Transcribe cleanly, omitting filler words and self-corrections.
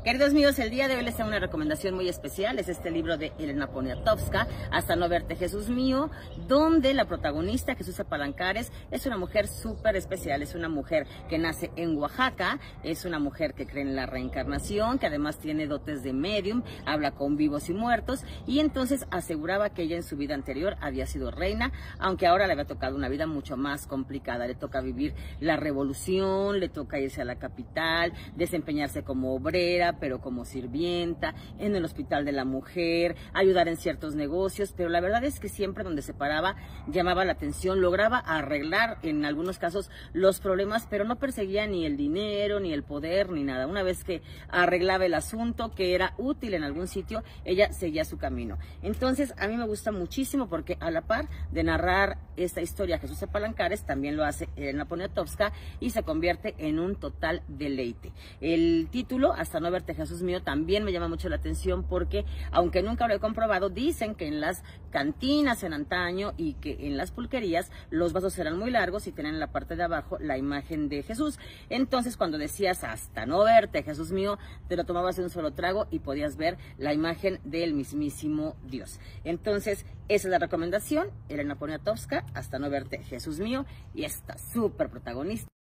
Queridos míos, el día de hoy les tengo una recomendación muy especial. Es este libro de Elena Poniatowska, Hasta no verte, Jesús mío, donde la protagonista, Jesús Palancares, es una mujer súper especial. Es una mujer que nace en Oaxaca, es una mujer que cree en la reencarnación, que además tiene dotes de medium, habla con vivos y muertos, y entonces aseguraba que ella en su vida anterior había sido reina, aunque ahora le había tocado una vida mucho más complicada. Le toca vivir la revolución, le toca irse a la capital, desempeñarse como obrera, pero como sirvienta, en el hospital de la mujer, ayudar en ciertos negocios, pero la verdad es que siempre donde se paraba llamaba la atención, lograba arreglar en algunos casos los problemas, pero no perseguía ni el dinero, ni el poder, ni nada. Una vez que arreglaba el asunto, que era útil en algún sitio, ella seguía su camino. Entonces, a mí me gusta muchísimo porque a la par de narrar esta historia Jesús Palancares, también lo hace Elena Poniatowska y se convierte en un total deleite. El título, Hasta no verte, Jesús mío, también me llama mucho la atención porque, aunque nunca lo he comprobado, dicen que en las cantinas en antaño y que en las pulquerías los vasos eran muy largos y tenían en la parte de abajo la imagen de Jesús. Entonces, cuando decías hasta no verte, Jesús mío, te lo tomabas de un solo trago y podías ver la imagen del mismísimo Dios. Entonces, esa es la recomendación, Elena Poniatowska, Hasta no verte, Jesús mío, y esta súper protagonista.